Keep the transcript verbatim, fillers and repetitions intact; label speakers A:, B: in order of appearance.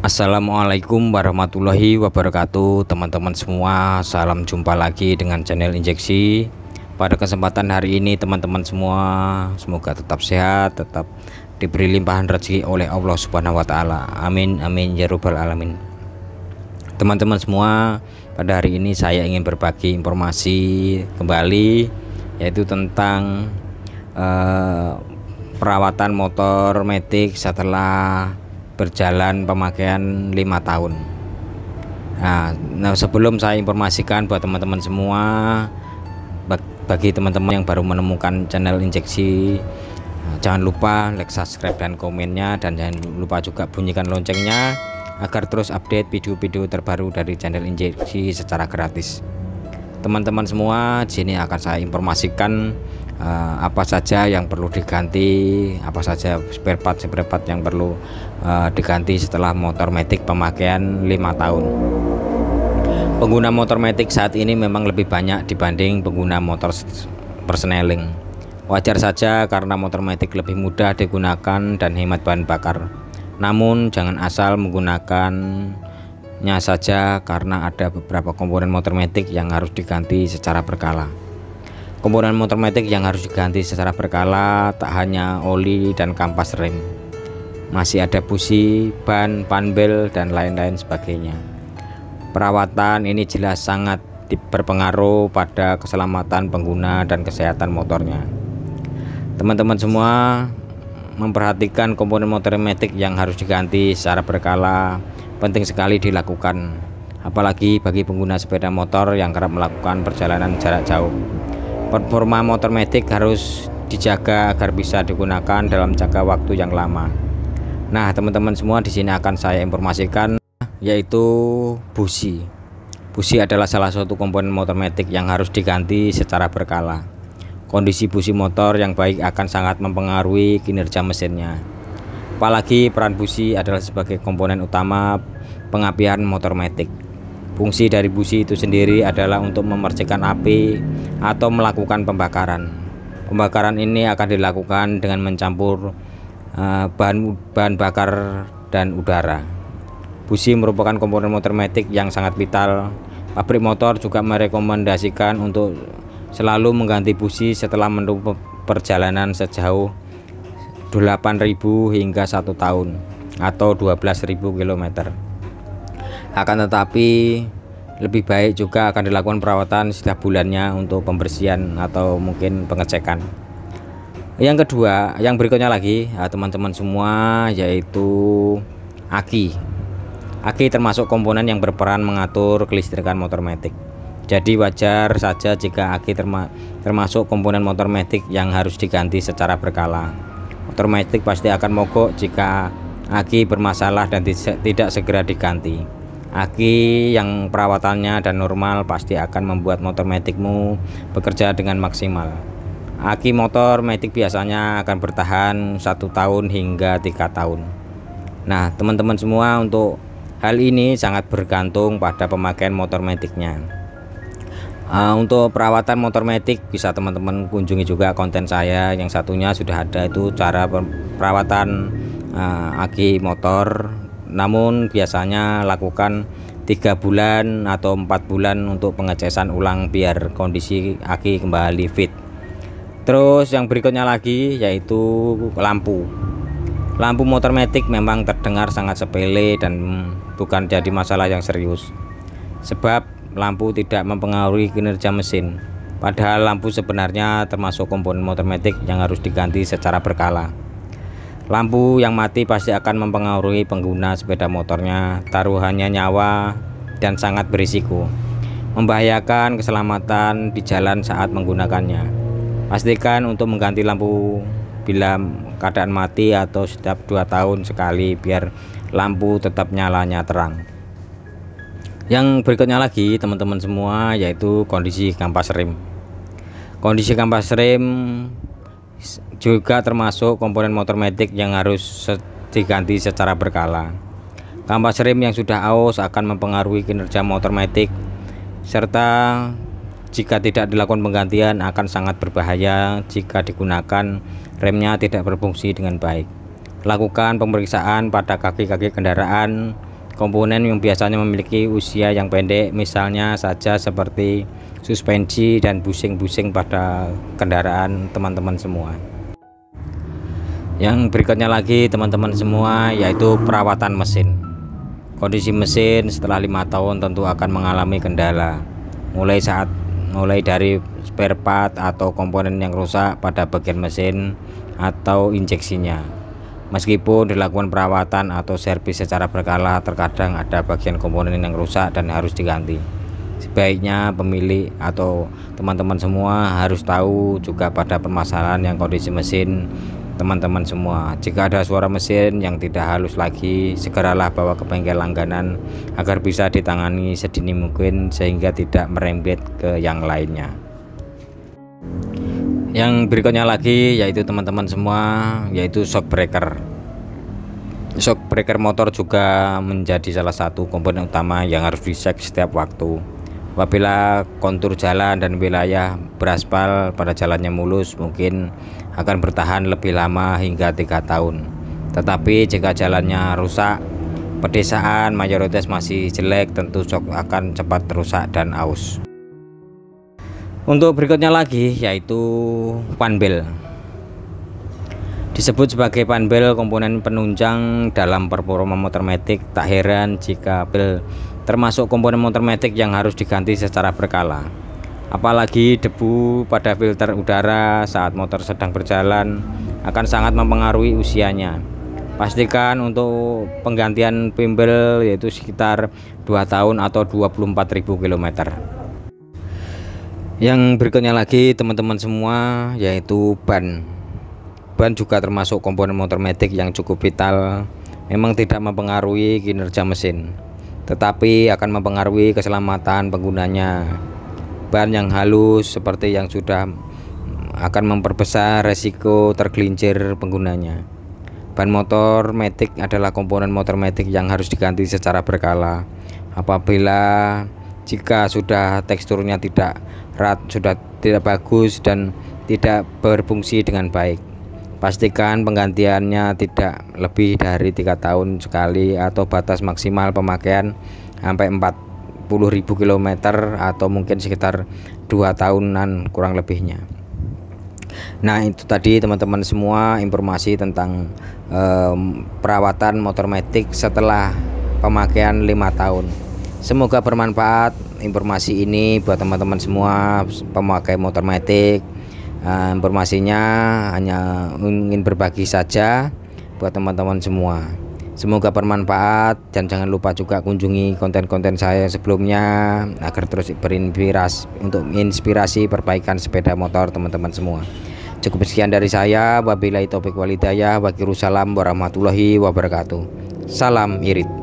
A: Assalamualaikum warahmatullahi wabarakatuh, teman-teman semua. Salam jumpa lagi dengan channel Injeksi. Pada kesempatan hari ini teman-teman semua, semoga tetap sehat, tetap diberi limpahan rezeki oleh Allah Subhanahu wa taala. Amin amin ya rabbal alamin. Teman-teman semua, pada hari ini saya ingin berbagi informasi kembali, yaitu tentang eh, perawatan motor matic setelah berjalan pemakaian lima tahun. Nah, nah sebelum saya informasikan buat teman-teman semua, bagi teman-teman yang baru menemukan channel Injeksi, jangan lupa like, subscribe dan komennya, dan jangan lupa juga bunyikan loncengnya agar terus update video-video terbaru dari channel Injeksi secara gratis. Teman-teman semua, di sini akan saya informasikan uh, apa saja yang perlu diganti, apa saja spare part spare part yang perlu uh, diganti setelah motor matic pemakaian lima tahun. Pengguna motor matic saat ini memang lebih banyak dibanding pengguna motor persneling. Wajar saja karena motor matic lebih mudah digunakan dan hemat bahan bakar. Namun jangan asal menggunakan nya saja, karena ada beberapa komponen motor matic yang harus diganti secara berkala. Komponen motor matic yang harus diganti secara berkala tak hanya oli dan kampas rem, masih ada busi, ban, panbel, dan lain-lain sebagainya. Perawatan ini jelas sangat berpengaruh pada keselamatan pengguna dan kesehatan motornya. Teman-teman semua, memperhatikan komponen motor matic yang harus diganti secara berkala penting sekali dilakukan, apalagi bagi pengguna sepeda motor yang kerap melakukan perjalanan jarak jauh. Performa motor matic harus dijaga agar bisa digunakan dalam jangka waktu yang lama. Nah, teman-teman semua, di sini akan saya informasikan yaitu busi. Busi adalah salah satu komponen motor matic yang harus diganti secara berkala. Kondisi busi motor yang baik akan sangat mempengaruhi kinerja mesinnya. Apalagi peran busi adalah sebagai komponen utama pengapian motor matic. Fungsi dari busi itu sendiri adalah untuk memercikan api atau melakukan pembakaran. Pembakaran ini akan dilakukan dengan mencampur uh, bahan bahan bakar dan udara. Busi merupakan komponen motor matic yang sangat vital. Pabrik motor juga merekomendasikan untuk selalu mengganti busi setelah menempuh perjalanan sejauh delapan ribu hingga satu tahun atau dua belas ribu kilometer. Akan tetapi lebih baik juga akan dilakukan perawatan setiap bulannya untuk pembersihan atau mungkin pengecekan. Yang kedua, yang berikutnya lagi teman-teman semua, yaitu aki. Aki termasuk komponen yang berperan mengatur kelistrikan motor matic. Jadi wajar saja jika aki terma termasuk komponen motor matic yang harus diganti secara berkala. Motor matic pasti akan mogok jika aki bermasalah dan tidak segera diganti. Aki yang perawatannya dan normal pasti akan membuat motor maticmu bekerja dengan maksimal. Aki motor matic biasanya akan bertahan satu tahun hingga tiga tahun. Nah, teman-teman semua, untuk hal ini sangat bergantung pada pemakaian motor maticnya. Uh, untuk perawatan motor matic bisa teman-teman kunjungi juga konten saya yang satunya, sudah ada itu cara perawatan uh, aki motor. Namun biasanya lakukan tiga bulan atau empat bulan untuk pengecesan ulang biar kondisi aki kembali fit. Terus yang berikutnya lagi yaitu lampu. Lampu motor matic memang terdengar sangat sepele dan bukan jadi masalah yang serius, sebab lampu tidak mempengaruhi kinerja mesin. Padahal lampu sebenarnya termasuk komponen motor matic yang harus diganti secara berkala. Lampu yang mati pasti akan mempengaruhi pengguna sepeda motornya, taruhannya nyawa, dan sangat berisiko, membahayakan keselamatan di jalan saat menggunakannya. Pastikan untuk mengganti lampu bila keadaan mati atau setiap dua tahun sekali biar lampu tetap nyalanya terang. Yang berikutnya lagi teman-teman semua, yaitu kondisi kampas rem. Kondisi kampas rem juga termasuk komponen motor matic yang harus diganti secara berkala. Kampas rem yang sudah aus akan mempengaruhi kinerja motor matic, serta jika tidak dilakukan penggantian akan sangat berbahaya jika digunakan remnya tidak berfungsi dengan baik. Lakukan pemeriksaan pada kaki-kaki kendaraan komponen yang biasanya memiliki usia yang pendek, misalnya saja seperti suspensi dan busing-busing pada kendaraan teman-teman semua. Yang berikutnya lagi teman-teman semua, yaitu perawatan mesin. Kondisi mesin setelah lima tahun tentu akan mengalami kendala, mulai saat mulai dari spare part atau komponen yang rusak pada bagian mesin atau injeksinya. Meskipun dilakukan perawatan atau servis secara berkala, terkadang ada bagian komponen yang rusak dan harus diganti. Sebaiknya pemilik atau teman-teman semua harus tahu juga pada permasalahan yang kondisi mesin teman-teman semua. Jika ada suara mesin yang tidak halus lagi, segeralah bawa ke bengkel langganan agar bisa ditangani sedini mungkin sehingga tidak merembet ke yang lainnya. Yang berikutnya lagi yaitu teman-teman semua, yaitu shock breaker. Shock breaker motor juga menjadi salah satu komponen utama yang harus dicek setiap waktu. Apabila kontur jalan dan wilayah beraspal pada jalannya mulus, mungkin akan bertahan lebih lama hingga tiga tahun. Tetapi jika jalannya rusak, pedesaan mayoritas masih jelek, tentu shock akan cepat rusak dan aus. Untuk berikutnya lagi yaitu panbel. Disebut sebagai panbel komponen penunjang dalam performa motor matic. Tak heran jika bel termasuk komponen motor matic yang harus diganti secara berkala. Apalagi debu pada filter udara saat motor sedang berjalan akan sangat mempengaruhi usianya. Pastikan untuk penggantian panbel yaitu sekitar dua tahun atau dua puluh empat ribu kilometer. Yang berikutnya lagi teman-teman semua, yaitu ban. Ban juga termasuk komponen motor matic yang cukup vital. Memang tidak mempengaruhi kinerja mesin, tetapi akan mempengaruhi keselamatan penggunanya. Ban yang halus seperti yang sudah akan memperbesar resiko tergelincir penggunanya. Ban motor matic adalah komponen motor matic yang harus diganti secara berkala. Apabila jika sudah teksturnya tidak rat, sudah tidak bagus dan tidak berfungsi dengan baik, pastikan penggantiannya tidak lebih dari tiga tahun sekali atau batas maksimal pemakaian sampai empat puluh ribu kilometer atau mungkin sekitar dua tahunan kurang lebihnya. Nah, itu tadi teman-teman semua informasi tentang eh, perawatan motor matic setelah pemakaian lima tahun. Semoga bermanfaat informasi ini buat teman-teman semua pemakai motor matic. Uh, informasinya hanya ingin berbagi saja buat teman-teman semua. Semoga bermanfaat dan jangan lupa juga kunjungi konten-konten saya sebelumnya agar terus berinspirasi untuk inspirasi perbaikan sepeda motor teman-teman semua. Cukup sekian dari saya. Wabillahi taufiq wal hidayah. Waalaikumsalam warahmatullahi wabarakatuh. Salam irit.